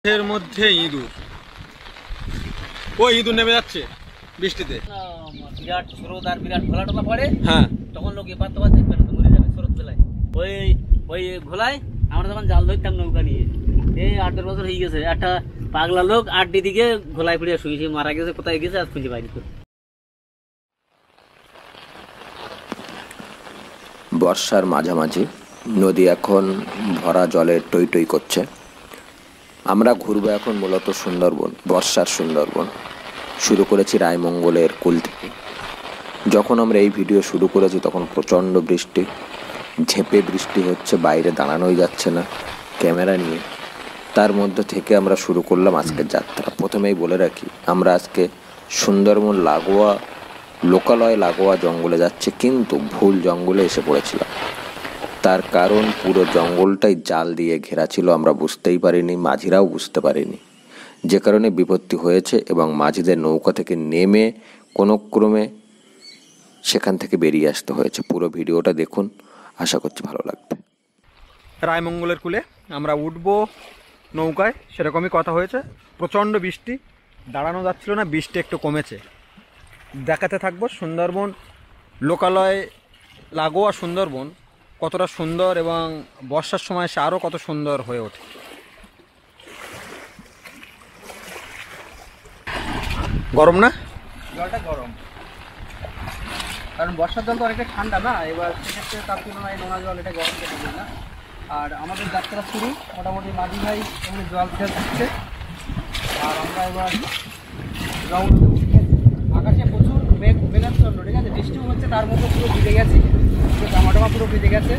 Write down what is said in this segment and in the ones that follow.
এর মধ্যে ইঁদুর, ওই ইঁদুর নেমে যাচ্ছে বৃষ্টিতে। বিরাট স্রোত আর বিরাট ঘোলা টোলা পড়ে। হ্যাঁ, তখন লোক এপার তোমার দেখবে না, তো মরে যাবে স্রোত বেলায়। ওই ওই ঘোলায় আমরা তখন জাল ধরতাম নৌকা নিয়ে। এই 8-10 বছর হয়ে গেছে। একটা পাগলা লোক 8 দিকে ঘোলায় পড়ে শুয়েছে, মারা গেছে। কোথায় গেছে আজ খুঁজে পাইনি। বর্ষার মাঝামাঝি নদী এখন ভরা জলে টই টই করছে। আমরা ঘুরবো এখন মূলত সুন্দরবন, বর্ষার সুন্দরবন। শুরু করেছি রায়মঙ্গলের কুল থেকে। যখন আমরা এই ভিডিও শুরু করেছি তখন প্রচণ্ড বৃষ্টি, ঝেঁপে বৃষ্টি হচ্ছে, বাইরে দাঁড়ানোই যাচ্ছে না ক্যামেরা নিয়ে। তার মধ্যে থেকে আমরা শুরু করলাম আজকের যাত্রা। প্রথমেই বলে রাখি, আমরা আজকে সুন্দরবন লাগোয়া, লোকালয় লাগোয়া জঙ্গলে যাচ্ছে, কিন্তু ভুল জঙ্গলে এসে পড়েছিলাম। তার কারণ পুরো জঙ্গলটাই জাল দিয়ে ঘেরা ছিল। আমরা বুঝতেই পারিনি, মাঝিরাও বুঝতে পারিনি, যে কারণে বিপত্তি হয়েছে এবং মাঝিদের নৌকা থেকে নেমে কোনো ক্রমে সেখান থেকে বেরিয়ে আসতে হয়েছে। পুরো ভিডিওটা দেখুন, আশা করছি ভালো লাগবে। রায়মঙ্গলের কূলে আমরা উঠবো নৌকায়, সেরকমই কথা হয়েছে। প্রচণ্ড বৃষ্টি, দাঁড়ানো যাচ্ছিল না, বৃষ্টি একটু কমেছে। দেখাতে থাকবো সুন্দরবন লোকালয় লাগোয়া সুন্দরবন কতটা সুন্দর এবং বর্ষার সময় সে আরও কত সুন্দর হয়ে ওঠে। গরম না? জলটা গরম, কারণ বর্ষার জল তো অনেকটা ঠান্ডা না। এবার সেক্ষেত্রে তার তুলনায় নোনা জল, এটা গরম কেটে যায় না। আর আমাদের যাত্রা শুরু মোটামুটি মাঝি ভাই এমনি জল খেয়ে থাকছে। আর আমরা এবার রওনা দেবো। আকাশে প্রচুর মেঘাচ্ছন্ন, ঠিক আছে, বৃষ্টিও হচ্ছে, তার মধ্যে পুরো ভিজে গেছে, পুরো জামা পুরো ভিজে গেছে।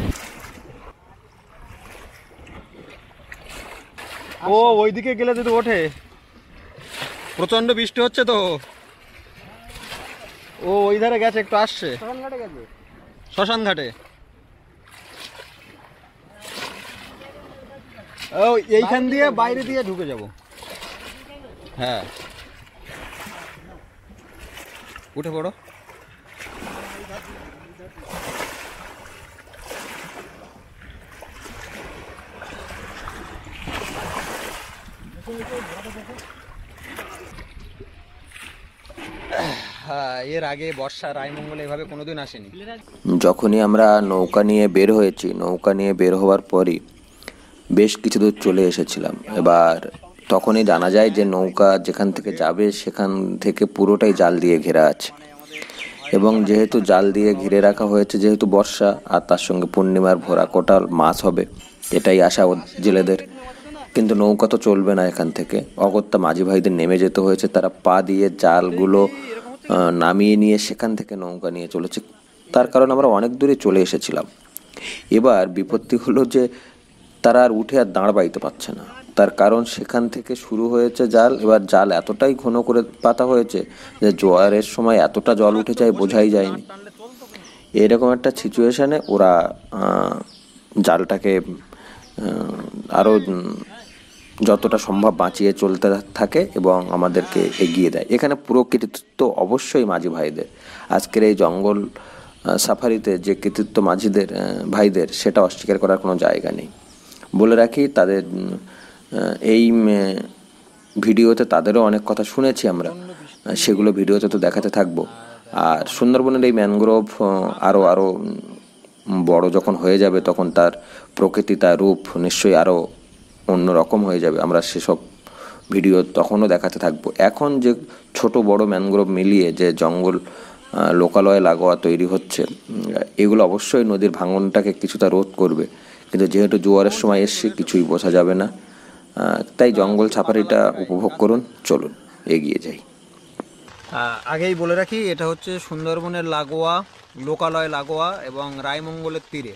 ও ওইদিকে গেলে যদি ওঠে, প্রচণ্ড বৃষ্টি হচ্ছে তো। ও ওই ধারে গেছে, একটু আসছে শ্মশানঘাটে গেছে, শ্মশান ঘাটে। ও এইখান দিয়ে বাইরে দিয়ে ঢুকে যাব। হ্যাঁ, উঠে পড়ো। হ্যাঁ, এর আগে বর্ষা রায়মঙ্গলে এভাবে কোনোদিন আসেনি। যখনই আমরা নৌকা নিয়ে বের হয়েছি, নৌকা নিয়ে বের হওয়ার পরই বেশ কিছু দূর চলে এসেছিলাম। এবার তখনই জানা যায় যে নৌকা যেখান থেকে যাবে সেখান থেকে পুরোটাই জাল দিয়ে ঘেরা আছে। এবং যেহেতু জাল দিয়ে ঘিরে রাখা হয়েছে, যেহেতু বর্ষা আর তার সঙ্গে পূর্ণিমার ভরা কোটাল মাছ হবে, এটাই আশা জেলেদের। কিন্তু নৌকা তো চলবে না এখান থেকে। অগত্যা মাঝি ভাইদের নেমে যেতে হয়েছে। তারা পা দিয়ে জালগুলো নামিয়ে নিয়ে সেখান থেকে নৌকা নিয়ে চলেছে। তার কারণ আমরা অনেক দূরে চলে এসেছিলাম। এবার বিপত্তি হলো যে তারা আর উঠে আর দাঁড় বাইতে পারছে না। তার কারণ সেখান থেকে শুরু হয়েছে জাল। এবার জাল এতটাই ঘন করে পাতা হয়েছে যে জোয়ারের সময় এতটা জল উঠে যায় বোঝাই যায়নি। এরকম একটা সিচুয়েশানে ওরা জালটাকে আরও যতটা সম্ভব বাঁচিয়ে চলতে থাকে এবং আমাদেরকে এগিয়ে দেয়। এখানে পুরো কৃতিত্ব অবশ্যই মাঝি ভাইদের। আজকের এই জঙ্গল সাফারিতে যে কৃতিত্ব মাঝিদের ভাইদের, সেটা অস্বীকার করার কোনো জায়গা নেই। বলে রাখি, তাদের এই ভিডিওতে তাদেরও অনেক কথা শুনেছি আমরা, সেগুলো ভিডিওতে তো দেখাতে থাকবো। আর সুন্দরবনের এই ম্যানগ্রোভ আরও বড় যখন হয়ে যাবে, তখন তার প্রকৃতি, তার রূপ নিশ্চয়ই আরও অন্যরকম হয়ে যাবে। আমরা সেসব ভিডিও তখনও দেখাতে থাকবো। এখন যে ছোট বড় ম্যানগ্রোভ মিলিয়ে যে জঙ্গল লোকালয় লাগোয়া তৈরি হচ্ছে, এগুলো অবশ্যই নদীর ভাঙনটাকে কিছুটা রোধ করবে। কিন্তু যেহেতু জোয়ারের সময় এসছে, কিছুই বোঝা যাবে না। তাই জঙ্গল সাফারিটা উপভোগ করুন। চলুন এগিয়ে যাই। আগেই বলে রাখি, এটা হচ্ছে সুন্দরবনের লাগোয়া, লোকালয় লাগোয়া এবং রায়মঙ্গলের তীরে।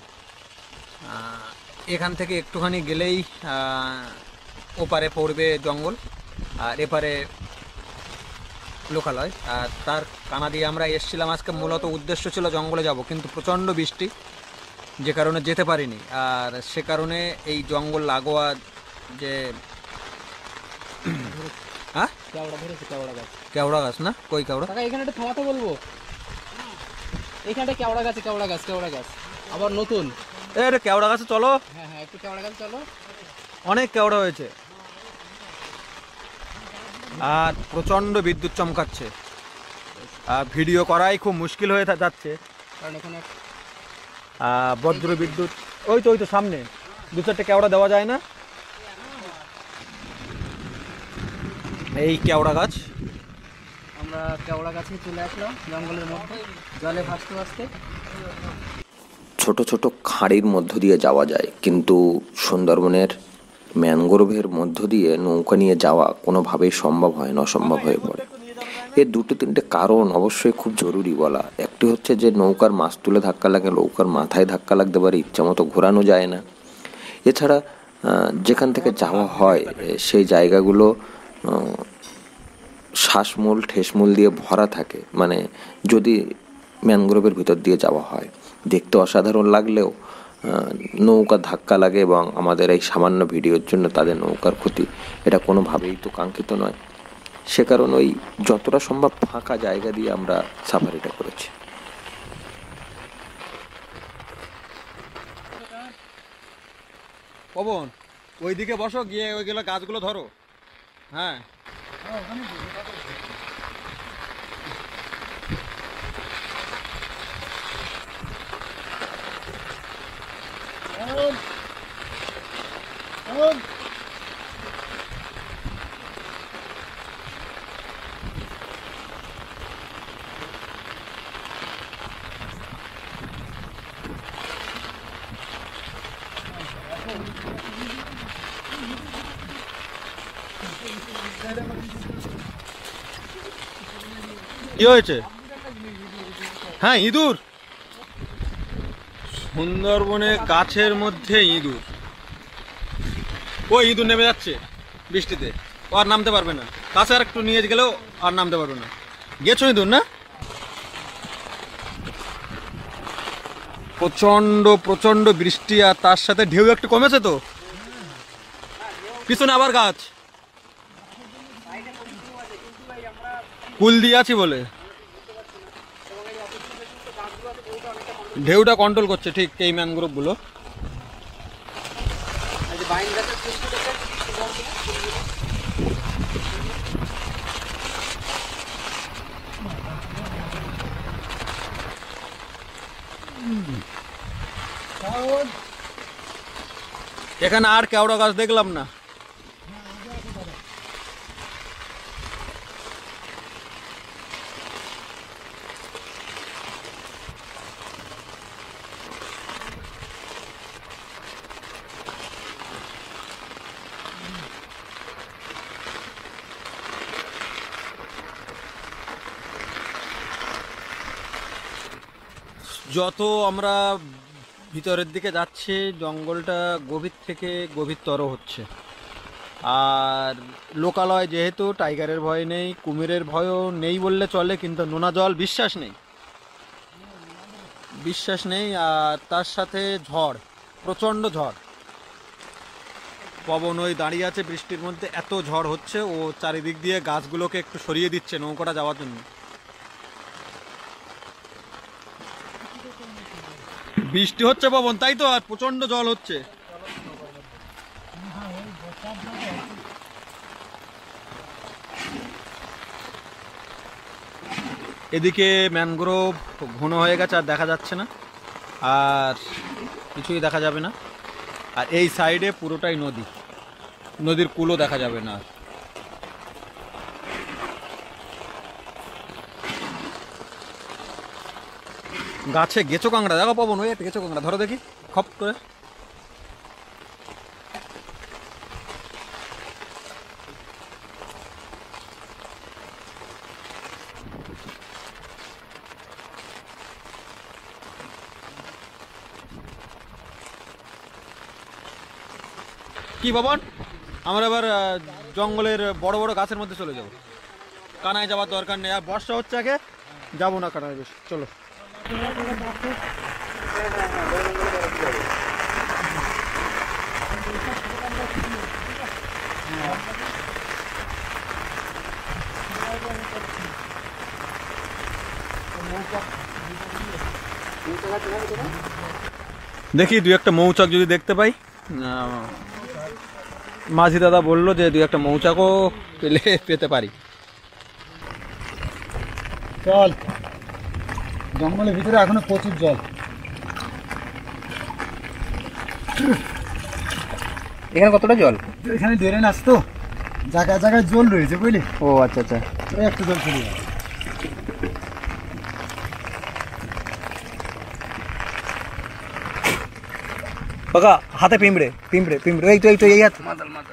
এখান থেকে একটুখানি গেলেই ওপারে পড়বে জঙ্গল আর এপারে লোকালয়। আর তার কানা দিয়ে আমরা এসেছিলাম। আজকে মূলত উদ্দেশ্য ছিল জঙ্গলে যাব, কিন্তু প্রচণ্ড বৃষ্টি, যে কারণে যেতে পারিনি। আর সে কারণে এই জঙ্গল লাগোয়া যে হ্যাঁ কেওড়া গাছ না, কই কেওড়া? এখানে একটা থামাতে বলবো। এখানে কেওড়া গাছ আবার নতুন। এটা কেওড়া গাছে চলো। হ্যাঁ, একটু কেওড়া গাছ চলো। অনেক কেওড়া হয়েছে। আর প্রচণ্ড বিদ্যুৎ চমকাচ্ছে, ভিডিও করাই খুব মুশকিল হয়ে যাচ্ছে, কারণ এখানে বজ্র বিদ্যুৎ। ওই তো সামনে 2-4টে কেওড়া দেওয়া যায় না? এই কেওড়া গাছ, আমরা কেওড়া গাছে চলে আসলাম জঙ্গলের মধ্যে, জলে ভাসতে ভাসতে। ছোট ছোট খাঁড়ির মধ্য দিয়ে যাওয়া যায়, কিন্তু সুন্দরবনের ম্যানগ্রোভের মধ্য দিয়ে নৌকা নিয়ে যাওয়া কোনোভাবেই সম্ভব হয় না, অসম্ভব হয়ে পড়ে। এর 2-3টে কারণ অবশ্যই খুব জরুরি বলা। একটি হচ্ছে যে নৌকার মাছ তুলে ধাক্কা লাগে, নৌকার মাথায় ধাক্কা লাগতে পারে, ইচ্ছামতো ঘোরানো যায় না। এছাড়া যেখান থেকে যাওয়া হয় সেই জায়গাগুলো শ্বাসমূল ঠেসমূল দিয়ে ভরা থাকে, মানে যদি ম্যানগ্রোভের ভিতর দিয়ে যাওয়া হয়। দেখতে অসাধারণ লাগলেও নৌকা ধাক্কা লাগে এবং আমাদের এই সামান্য ভিডিওর জন্য তাদের নৌকার ক্ষতি, এটা কোনোভাবেই তো কাঙ্ক্ষিত নয়। সে কারণে ওই যতটা সম্ভব ফাঁকা জায়গা দিয়ে আমরা সাফারিটা করেছি। পবন ওইদিকে বসো, গিয়ে ওইগুলো গাছগুলো ধরো। হ্যাঁ, কি হয়েছে? হ্যাঁ, ইঁদুর। সুন্দরবনে গাছের মধ্যে ইঁদুর। ওই ইঁদুর নেমে যাচ্ছে বৃষ্টিতে, ও আর নামতে পারবে না। কাছে আর একটু নিয়ে গেলেও আর নামতে পারবে না। গেছো ইঁদুর না? প্রচন্ড প্রচন্ড বৃষ্টি, আর তার সাথে ঢেউ একটু কমেছে তো। পিছনে আবার গাছ, কুল দিয়ে আছি বলে ঢেউটা কন্ট্রোল করছে ঠিক এই ম্যানগ্রোভ গুলো। এখানে আর কেওড়া গাছ দেখলাম না। যত আমরা ভিতরের দিকে যাচ্ছি জঙ্গলটা গভীর থেকে গভীরতর হচ্ছে। আর লোকালয় যেহেতু, টাইগারের ভয় নেই, কুমিরের ভয়ও নেই বললে চলে, কিন্তু নোনা জল বিশ্বাস নেই। আর তার সাথে ঝড়, প্রচণ্ড ঝড়। পবন ওই দাঁড়িয়ে আছে বৃষ্টির মধ্যে, এত ঝড় হচ্ছে, ও চারিদিক দিয়ে গাছগুলোকে একটু সরিয়ে দিচ্ছে নৌকাটা যাওয়ার জন্য। বৃষ্টি হচ্ছে পবন, তাই তো, আর প্রচন্ড জল হচ্ছে। এদিকে ম্যানগ্রোভ ঘন হয়ে গেছে, আর দেখা যাচ্ছে না, আর কিছুই দেখা যাবে না। আর এই সাইডে পুরোটাই নদী, নদীর কূলও দেখা যাবে না। গাছে গেঁচো কাঁকড়া, দেখো পবন, ওই একটা গেঁচো কাঁকড়া ধরো দেখি খপ করে। কি পবন, আমরা এবার জঙ্গলের বড় বড় গাছের মধ্যে চলে যাব। কানায় যাওয়ার দরকার নেই, আর বর্ষা হচ্ছে, আগে যাবো না কানায়, বেশ চলো। দেখি 2-1টা মৌচাক যদি দেখতে পাই। মাঝি দাদা বললো যে 2-1টা মৌচাকও পেতে পারি। চল, জঙ্গলের ভিতরে এখনো প্রচুর জল। এখানে কতটা জল? এখানে ড্রেন আসতো, জায়গায় জায়গায় জল রয়েছে বুঝলি। ও আচ্ছা আচ্ছা। একটু জল চলে যাবে। কাকা হাতে পিঁপড়ে পিঁপড়ে পিঁপড়ে, এই তো এই হাত। মাতাল মাতাল।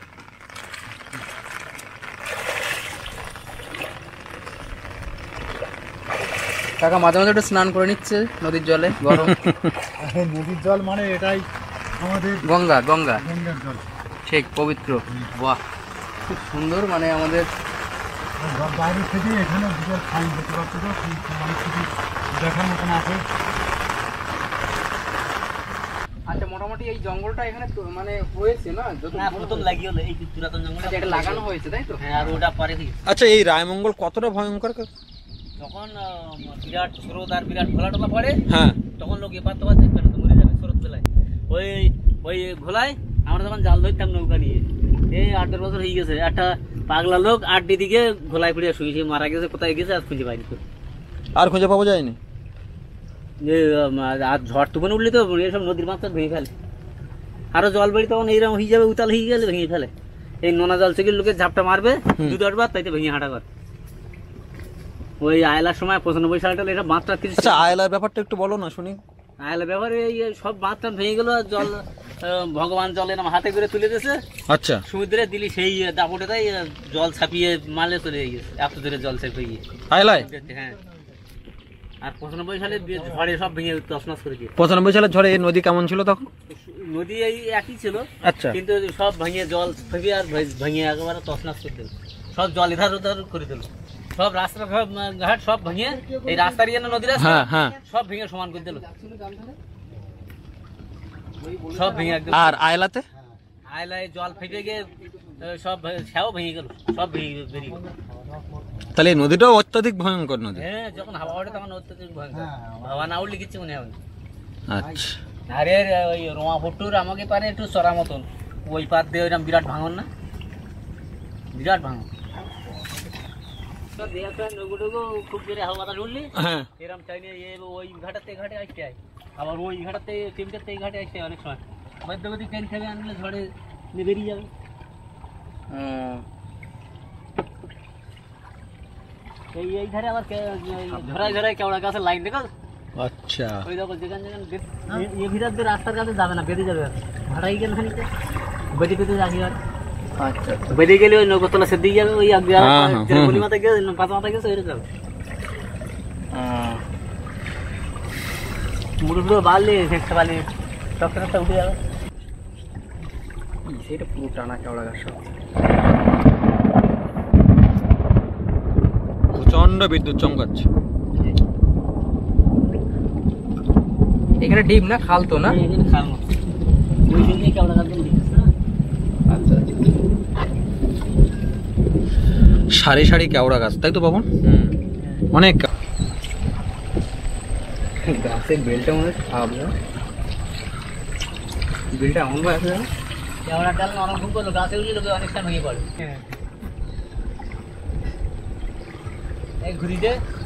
কাকা মাঝে মাঝে একটু স্নান করে নিচ্ছে নদীর জলে, গরম। আরে নদীর জল মানে এটাই আমাদের গঙ্গা গঙ্গা, গঙ্গার জল। ঠিক পবিত্র। বাহ, খুব সুন্দর। মানে আমাদের বাইরে থেকে এখানে বিশাল ফাইন দেখতে পাচ্ছি তো, অনেক কিছু দেখার মতন আছে। আচ্ছা, মোটামুটি এই জঙ্গলটা এখানে মানে হয়েছে না? প্রথম লাগিয়ে হলো এই পুরাতন জঙ্গল, আচ্ছা, এটা লাগানো হয়েছে তাই তো? হ্যাঁ, আর ওটা পরে থেকে আচ্ছা, এই রায়মঙ্গল কতটা ভয়ঙ্কর? যখন বিরাট স্রোত আর বিরাট ঘোলা টোলা পড়ে, হ্যাঁ, তখন লোক এপার তো দেখবে না, তো মরে যাবে স্রোত বেলায়। ওই ওই ঘোলায় আমরা তখন জাল ধরতাম নৌকা নিয়ে। এই 8-10 বছর হয়ে গেছে, একটা পাগলা লোক 8 দিকে ঘোলায় পড়ে শুয়েছে, মারা গেছে। কোথায় গেছে আর খুঁজে পাইনি তো। আর খুঁজে পাওয়া যায়নি। যে আর ঝড় তুফান উঠলে তো এসব নদীর মাছ ভেঙে ফেলে। আরো জল বেড়ি তখন এইরকম হয়ে যাবে, উতাল হয়ে গেলে ভেঙে ফেলে। এই নোনা জল থেকে লোকের ঝাপটা মারবে 2-10 বার, তাইতে ভেঙে হাঁটা কর। ওই আয়লার সময় 95 সালটা এটা বাঁধটা কিছু। আচ্ছা, আয়লার ব্যাপারটা একটু বলো না শুনি। আয়লার ব্যাপারে এই সব বাঁধটা ভেঙে গেল, জল ভগবান জল এরকম হাতে করে তুলে দিয়েছে, আচ্ছা, সমুদ্রে দিলি সেই দাপটে তাই জল ছাপিয়ে মালে চলে গিয়েছে, এত দূরে জল ছাপিয়ে গিয়ে। আয়লায়? হ্যাঁ। আর 95 সালে ঝড়ে সব ভেঙে তছনছ করে দিয়ে। 95 সালের ঝড়ে এই নদী কেমন ছিল তখন? নদী এই একই ছিল, আচ্ছা, কিন্তু সব ভেঙে জল থেকে আর ভেঙে একেবারে তছনছ করে দিল। সব জল এধার ওধার করে দিল, সব রাস্তা ঘাট সব ভেঙে, এই রাস্তার ইয়ে নদী রাস্তা, হ্যাঁ হ্যাঁ, সব ভেঙে সমান করে দিল, সব ভেঙে একদম। আর আয়লাতে? আয়লায় জল ফেটে গিয়ে সব ছাও ভেঙে গেল, সব ভেঙে বেরিয়ে গেল। তাহলে এই নদীটাও অত্যাধিক ভয়ঙ্কর নদী। হ্যাঁ, যখন হাওয়া ওঠে তখন অত্যধিক ভয়ঙ্কর। হাওয়া না উঠলে কিচ্ছু মনে হয় না। আচ্ছা, আরে ওই রোমা ভট্টুর আমাকে পারে একটু চড়া মতন, ওই পার দিয়ে ওইরকম বিরাট ভাঙন না, বিরাট ভাঙন। খুব জোরে হাওয়া বাতাস উঠলি হ্যাঁ, এরকম চাইনি ওই ঘাটাতে ঘাটে আসতে হয়, আবার ওই ঘাটাতে টিমটাতে এই ঘাটে আসতে হয় অনেক সময়। বৈদ্যগতিক ট্রেন খেয়ে আনলে ঝড়ে বেরিয়ে যাবে। এই ধারে আবার ঝরায় ঝরায় কেওড়া গাছের লাইন দেখো। আচ্ছা, ওই দেখো যেখানে যেখানে ভিতর দিয়ে রাস্তার কাছে যাবে না, বেরিয়ে যাবে। ভাড়াই গেলে খানিকটা বেরিয়ে পেতে যাবি। আর আচ্ছা, বেরিয়ে গেলে ওই নৌকতলা সে দিয়ে যাবে, ওই হ্যাঁ, হ্যাঁ, গলি মাথায় গেছে, পাতা মাথায় গেছে, ওই যাবে। মুড়ো বাড়লে সেটা বাড়লে টকটা উঠে যাবে। সেটা পুরো টানা কেওড়া গাছ সব। প্রচন্ড বিদ্যুৎ চমকাচ্ছে। এখানে ডিপ না, খাল তো না? এখানে খাল না, ওই জন্যই কেওড়া গাছ গুলো দিয়েছে না। আচ্ছা আচ্ছা, সারি সারি কেওড়া গাছ, তাই তো বাবন? অনেক। গাছের বেলটা মনে হয় খারাপ না, বেলটা এমন ভাবে আছে না, কেওড়া ডাল নরম খুব করলো, গাছে উঠলে লোকে অনেকটা ভেঙে পড়ে। এই ঘুরি দে